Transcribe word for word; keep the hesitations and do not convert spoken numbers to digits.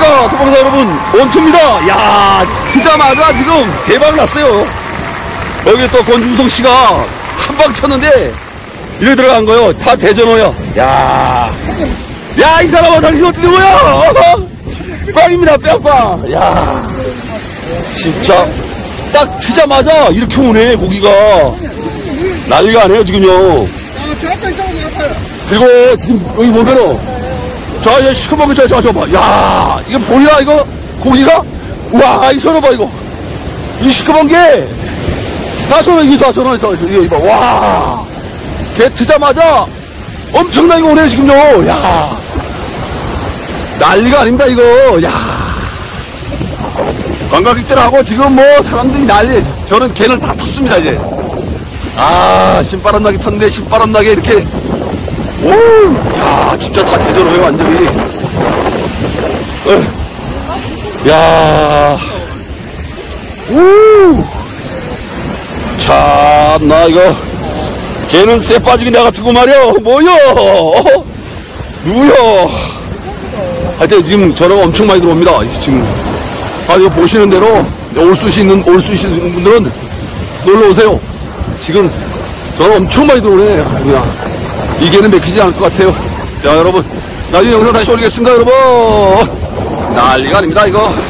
자, 토박사 여러분, 원투입니다. 야, 트자마자 지금 대박 났어요. 여기 또 권중성 씨가 한 방 쳤는데, 이래 들어간 거요. 다 대전어야. 야, 야, 이 사람아, 당신 어떻게 된 거야? 빵입니다, 뺨빵. 야, 진짜, 딱 트자마자 이렇게 오네, 고기가. 난리가 아니에요, 지금요. 그리고 지금 여기 보면은, 자, 이제 시커멓게, 저, 저, 저 봐. 야, 이거 보이나, 이거? 고기가? 우와, 이 손을 봐, 이거. 이 시커먼 게, 다 손을, 이게 다 손을, 이거, 이거 봐. 와. 개 트자마자 엄청나게 오네, 지금요. 야. 난리가 아닙니다, 이거. 야. 관광객들하고 지금 뭐, 사람들이 난리. 저는 개를 다 탔습니다, 이제. 아, 신바람 나게 탔는데, 신바람 나게 이렇게. 오, 야, 진짜 다 대전어요, 완전히. 어. 야, 오, 참, 나 이거, 걔는 쇠 빠지기 내가 같은 거 말이야. 뭐여? 어? 누구여? 하여튼 지금 전화가 엄청 많이 들어옵니다. 지금. 아, 이거 보시는 대로, 올 수 있는, 올 수 있는 분들은 놀러 오세요. 지금 전화 엄청 많이 들어오네. 그냥. 이 개는 맥히지 않을 것 같아요. 자, 여러분, 나중에 영상 다시 올리겠습니다, 여러분. 난리가 아닙니다, 이거.